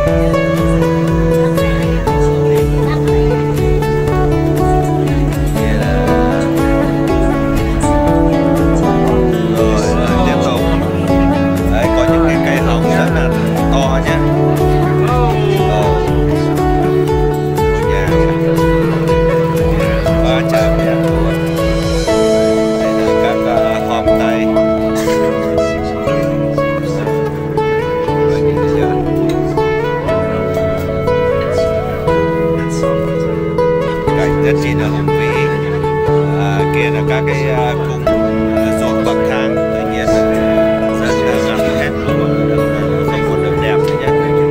Rất chi là hùng vĩ. Kia là các cái cung ruộng bậc thang, tuy nhiên rất là ngắn hết luôn, không còn được đẹp nữa nhé.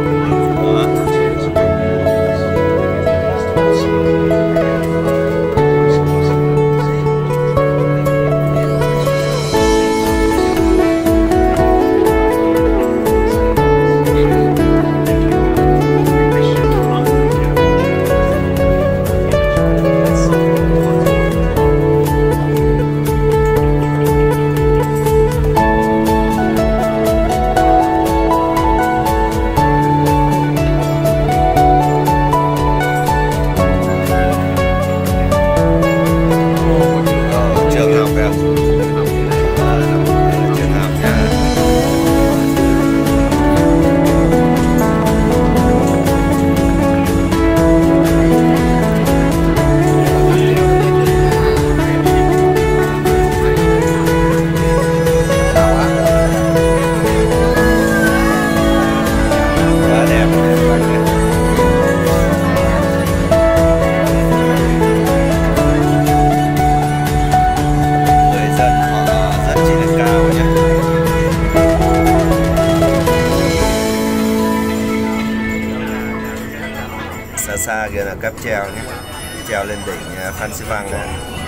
Xa xa kia là cáp treo nhé, treo lên đỉnh Phan Xipang này.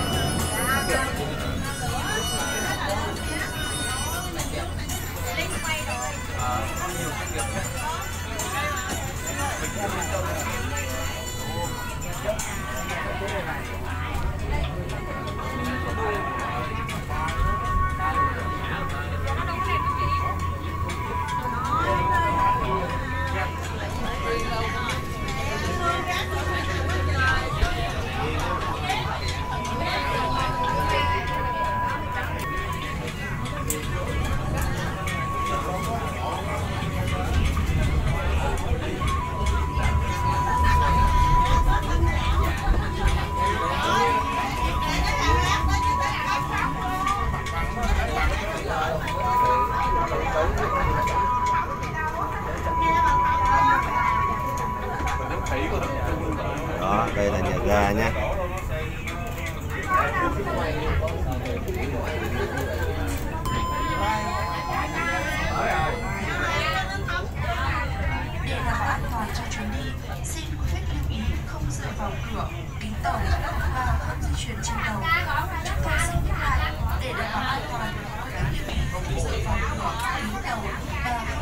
Đó, đây là nhà ga nhé. Để đảm bảo an toàn cho chuyến đi, xin quý khách lưu ý không dựa vào cửa, kính tàu và không di chuyển trên tàu. Chúng tôi xin nhắc lại, để đảm bảo an toàn, quý khách lưu ý không dựa vào cửa, kính tàu và